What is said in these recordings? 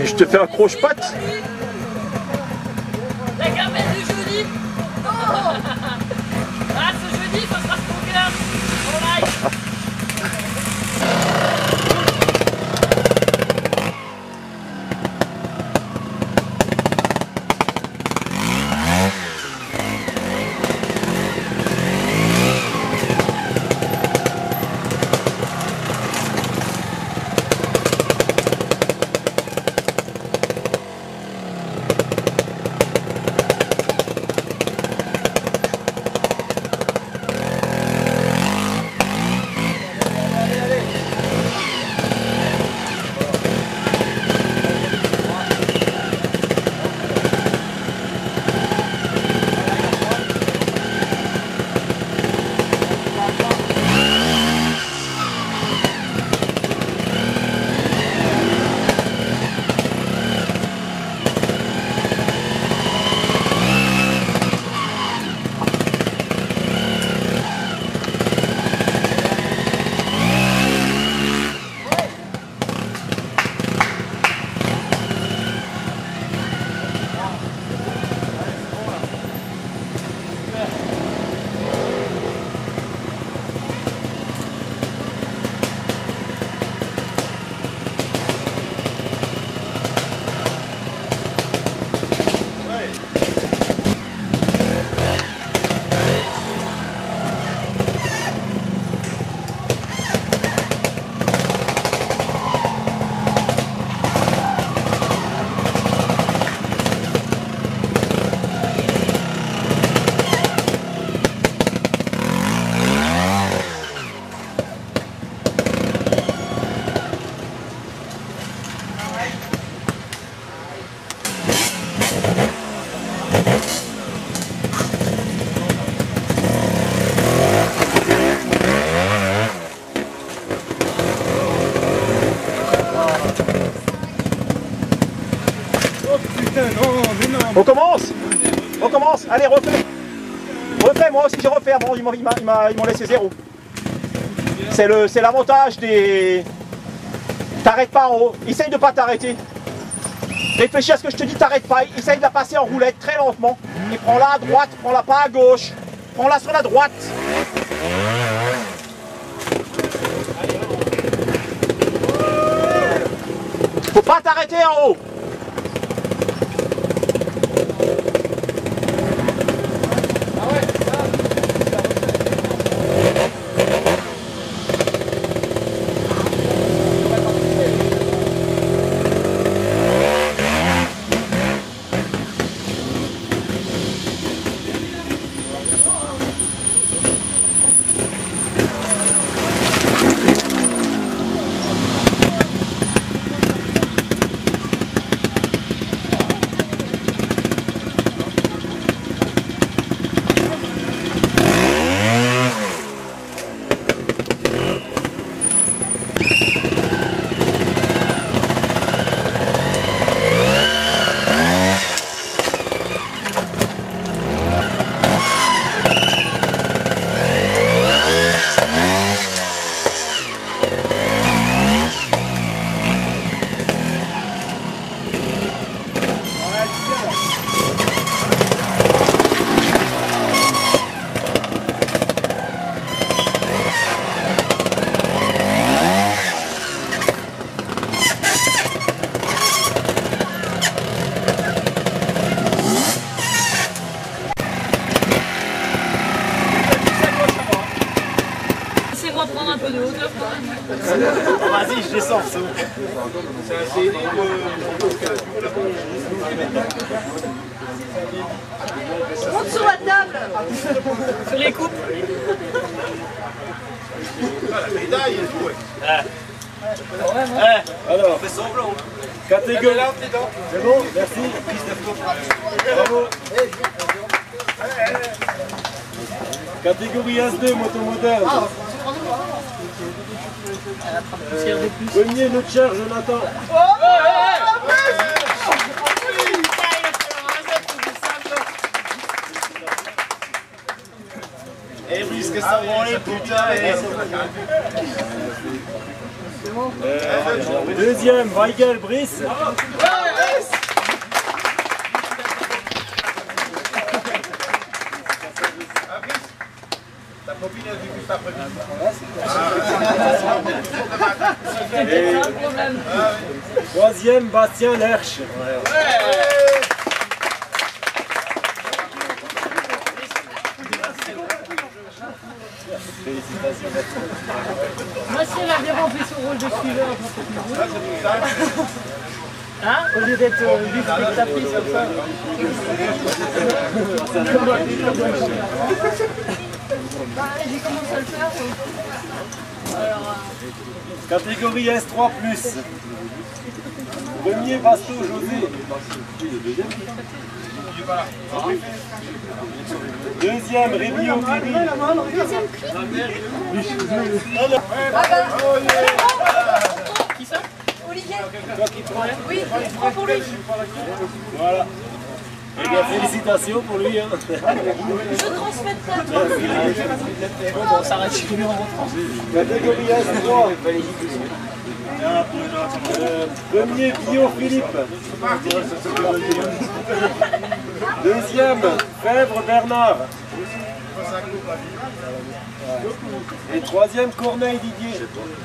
Je te fais un croche-patte. La gamelle du jeudi. Oh ah, ce jeudi, ça sera stronger. En live. On commence. On commence. Allez, refais. Refais, moi aussi j'ai refait. Bon, ils m'ont laissé 0. C'est l'avantage des... T'arrêtes pas en haut. Essaye de pas t'arrêter. Réfléchis à ce que je te dis, t'arrêtes pas. Essaye de la passer en roulette très lentement. Et prends-la à droite, prends-la pas à gauche. Prends-la sur la droite. Faut pas t'arrêter en haut. Prendre un peu de hauteur quand même. Vas-y, je descends. Monte sur la table. Sur les coupes. La médaille et tout, ouais. Alors, On fait semblant. catégorie. C'est bon, merci. Bravo. Catégorie S2, moto moderne. Premier, notre cher Jonathan. Eh oui, ce que ça branlait, putain. Deuxième, Weigel Brice. Ta copine a vu juste après. C'est un problème. Troisième, Bastien Lerche. Moi, si elle a bien rempli son rôle de suiveur, hein, au lieu d'être juste spectatrice comme ça. Bah, j'ai commencé à le faire. Alors, Catégorie S3+. Premier, Basto José. Deuxième, Rémi Opiri. qui ça? Olivier. Toi qui prends. Oui, prends pour lui. Voilà. Eh bien, félicitations pour lui. Hein. Je transmets ça à toi. Bon, on s'arrête chez lui en rentrant. Catégorie S3. Premier, Bio Philippe. Deuxième, Fèvre Bernard. Et troisième, Corneille Didier.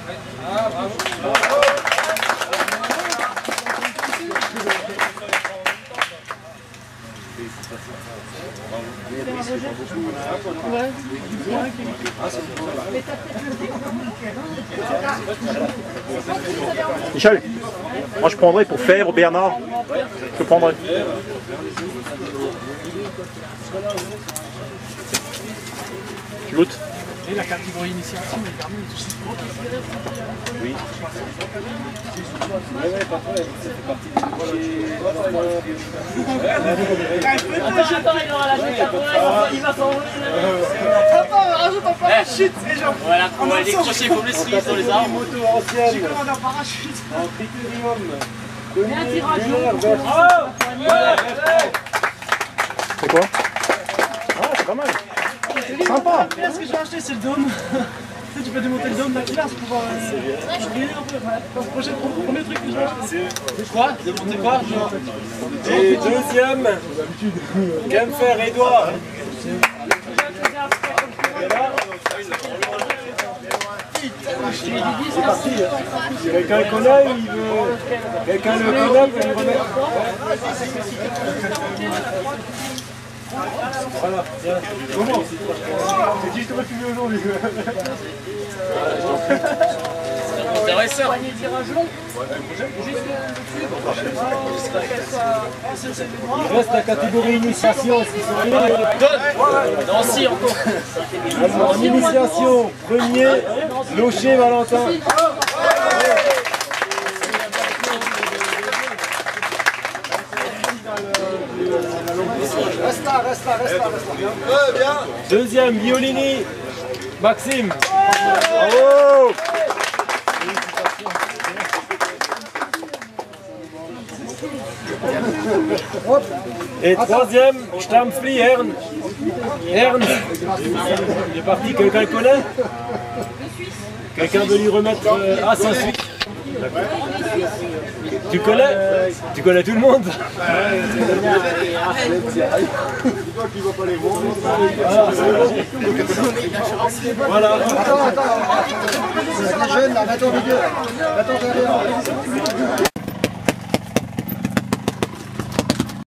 Michel, moi je prendrais pour Fèvre, Bernard. Je prendrais. Tu goûtes? Et la catégorie initiation, les garnis, tout ça. Oui. Attends, il aura lâché 80, il va s'envoler. Attends, rajoute un parachute, les gens. Voilà, on va décrocher comme les cerises dans les arbres. Moto ancienne. J'ai commandé un parachute. En critérium. Mais un tirage. C'est quoi? Ah, c'est pas mal. Sympa. Là, ce que j'ai acheté, c'est le dôme. Tu sais, tu peux démonter le dôme d'Aquila pour pouvoir briller un peu. C'est le premier truc que j'ai acheté. Quoi? Démonter quoi? Et deuxième, Kempfer Edouard. Quelqu'un le connaît, il veut. Quelqu'un le connaît, peut lui remettre. Voilà, tiens. Comment? C'est qui je t'aurais filmé aujourd'hui? Intéressant. Il reste la catégorie initiation. Est-ce qu'ils sont là? Non, si, encore. En initiation, premier, Locher Valentin. Reste là. Bien. Deuxième, Violini, Maxime. Bravo! Et troisième, Stampfli, Ern. Ernst. Il est parti, quelqu'un le connaît? Quelqu'un veut lui remettre... Ah, c'est un Suisse. Tu connais? Tu connais tout le monde? Voilà. Attends. C'est des jeunes là, attends, les deux. Attends, derrière.